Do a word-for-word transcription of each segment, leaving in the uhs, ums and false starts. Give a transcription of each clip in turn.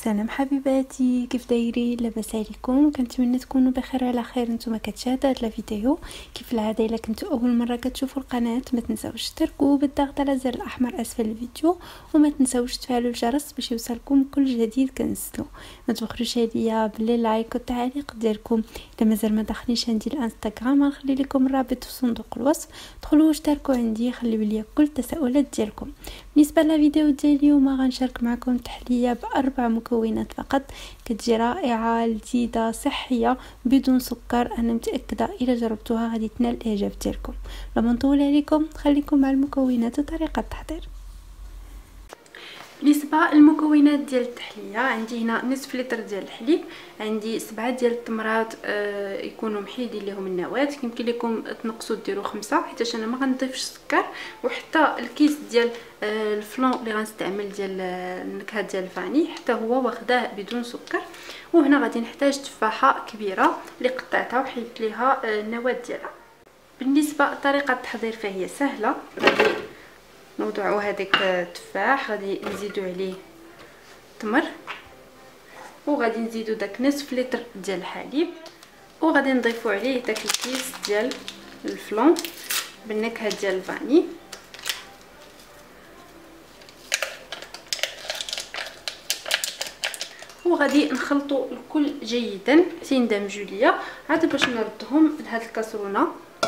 السلام حبيباتي، كيف دايرين؟ لاباس عليكم؟ كنتمنى تكونوا بخير على خير. نتوما كتشاهدوا هاد الفيديو كيف العاده. الا كنتوا اول مره كتشوفوا القناه ما تنساوش تشتركوا بالضغط على زر الاحمر اسفل الفيديو، وما تنساوش تفعلوا الجرس باش يوصلكم كل جديد كنزلو. ما تبخلوش عليا باللايك والتعليق ديالكم. الا مازال ما دخلينش عندي الانستغرام غنخلي لكم الرابط في صندوق الوصف، دخلوا واشتركوا عندي، خليوا لي كل التساؤلات ديالكم. بالنسبه للفيديو ديال اليوم غنشارك معكم تحليه باربع مكونات فقط، كتجي رائعه لذيذه صحيه بدون سكر. انا متاكده الا جربتوها غادي تنال الاعجاب ديالكم. لما نطول عليكم خليكم مع المكونات وطريقه التحضير. بالنسبه للمكونات ديال التحليه عندي هنا نصف لتر ديال الحليب، عندي سبعه ديال التمرات آه يكونوا محيدين لهم النواه، يمكن لكم تنقصوا ديروا خمسه حيت انا ما غنضيفش السكر، وحتى الكيس ديال آه الفلون اللي غنستعمل ديال النكهه ديال الفاني حتى هو واخداه بدون سكر. وهنا غادي نحتاج تفاحه كبيره اللي قطعتها وحيدت ليها آه النواه ديالها. بالنسبه لطريقه التحضير فهي سهله، غادي نوضعوا هذاك التفاح، غادي نزيدوا عليه تمر، وغادي نزيدوا داك نصف لتر ديال الحليب، وغادي نضيفوا عليه داك الكيس ديال الفلون بالنكهه ديال الفاني، وغادي نخلطوا الكل جيدا تيندمجوا ليا عاد باش نردهم لهاد الكاسرونه.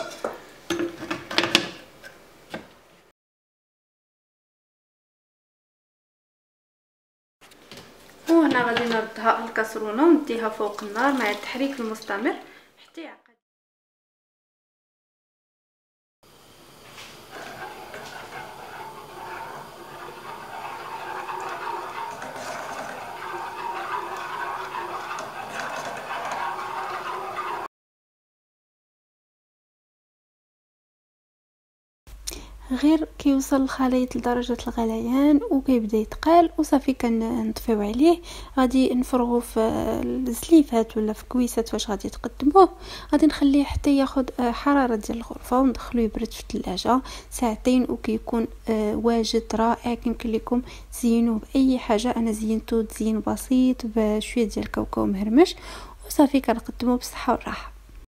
وهنا غادي نردها الكاسرونه ونديها فوق النار مع التحريك المستمر حتى يعقد. غير كيوصل الخليط لدرجه الغليان وكيبدا يتقال وصافي كنطفيو عليه. غادي نفرغوه في الزليفات ولا في كويسات فاش غادي تقدموه، غادي نخليه حتى ياخذ حراره ديال الغرفه وندخلوه يبرد في الثلاجه ساعتين وكيكون واجد رائع. يمكن لكم تزينوه باي حاجه، انا زينته تزيين بسيط بشويه ديال الكاوكاو مهرمش وصافي كنقدموه بالصحه والراحه.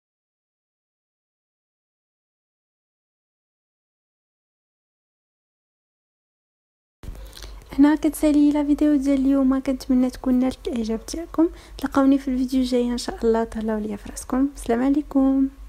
هنا كتسالي لا فيديو ديال اليوم، كنتمنى تكون نالت الاعجاب ديالكم. تلقاوني في الفيديو الجاي ان شاء الله. تهلاو ليا فراسكم، السلام عليكم.